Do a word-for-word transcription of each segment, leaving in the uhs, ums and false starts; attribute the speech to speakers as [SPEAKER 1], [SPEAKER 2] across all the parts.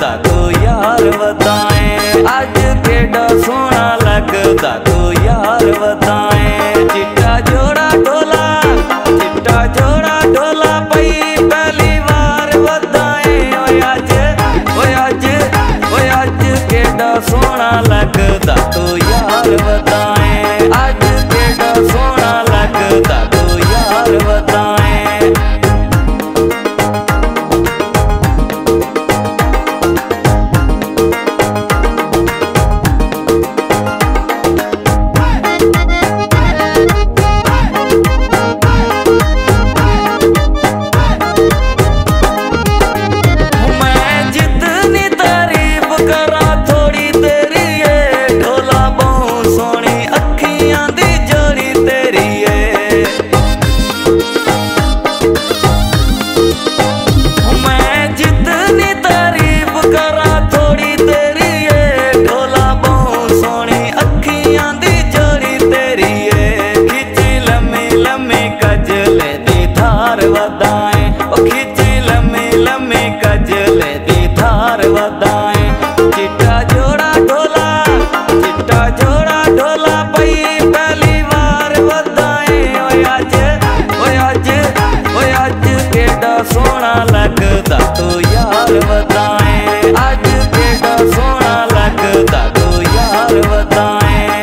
[SPEAKER 1] लगदा तू यार वदाए, अज केड़ा सोहना लगदा तू यार वदाए। चिट्टा जोड़ा ढोला चिट्टा जोड़ा ढोला पई पहली बार वदाए। ओए अज ओए अज ओए अज केड़ा सोहना लगदा तू यार वदाए, अज केड़ा सोहना लगदा तू यार वदाए। चिट्टा जोड़ा ढोला चिट्टा जोड़ा ढोला पई पहली बार वदाए। ओए अज ओए अज ओए अज केड़ा सोहना लगदा तू यार वदाए, अज केड़ा सोहना लगदा तू यार वदाए।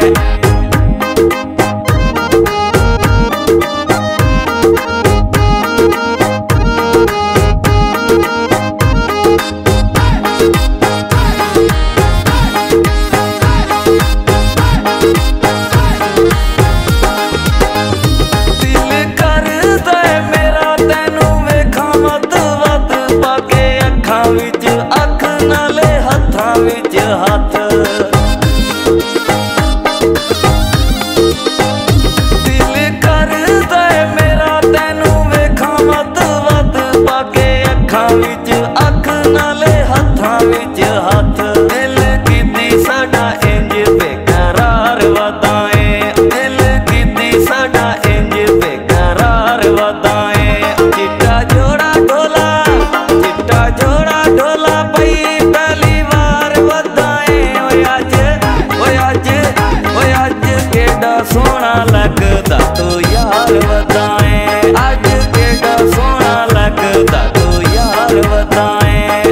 [SPEAKER 1] सोहना लगदा तू यार वदाए, अज केड़ा सोहना लगदा तू यार वदाए।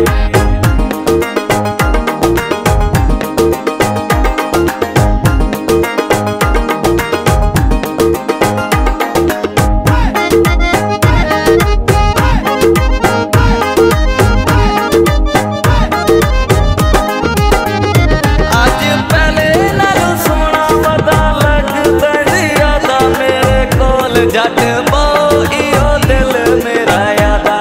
[SPEAKER 1] जट बहु इहो दिल मेरा यादा,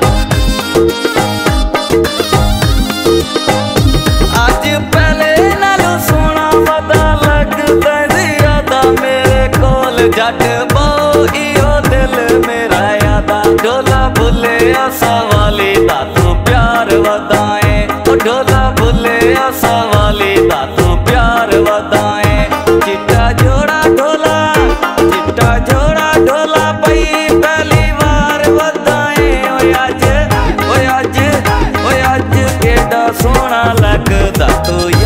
[SPEAKER 1] अज पहले नालों सोहना पता लगदा ज़ियादा मेरे कोल। जट बहु इहो दिल मेरा यादा, ढोला भुले आसा वाली दा तू प्यार वदाए। ढोला भुले आसा वाली दा तू प्यार वदाए। चिट्टा जोड़ा ढोला चिट्टा जोड़ा ढोला पई पहली बार वदाए। ओए अज ओए अज ओए अज केड़ा सोहना लगदा तू